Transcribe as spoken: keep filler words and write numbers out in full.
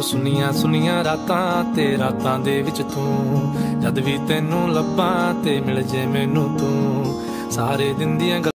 ਉਹ ਸੁਨੀਆਂ ਸੁਨੀਆਂ ਰਾਤਾਂ ਤੇ ਰਾਤਾਂ ਦੇ ਵਿੱਚ ਤੂੰ, ਜਦ ਵੀ ਤੈਨੂੰ ਲੱਭਾਂ ਤੇ ਮਿਲ ਜੇ ਮੈਨੂੰ ਤੂੰ, ਸਾਰੇ ਦਿਨ ਦੀਆਂ